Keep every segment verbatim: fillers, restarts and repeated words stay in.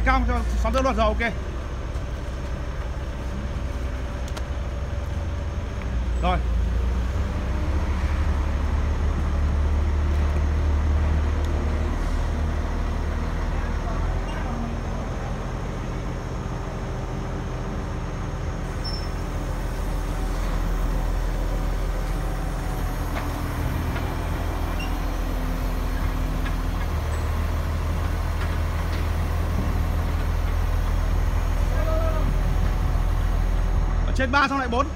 cong cho sáu tơ luật rồi, ok. Rồi. Trên ba xong lại bốn.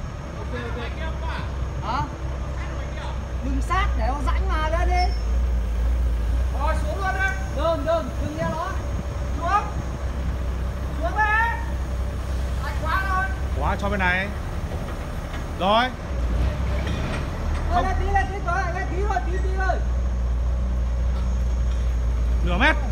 Hả? Đừng sát để nó rãnh mà ra đi. Rồi xuống luôn đi. Đừng, đừng, đừng nghe nó. Xuống. Xuống đi. Lạnh quá rồi. Quá cho bên này. Rồi. Thôi lên tí, lên tí, lên tí thôi, tí tí thôi. Nửa mét.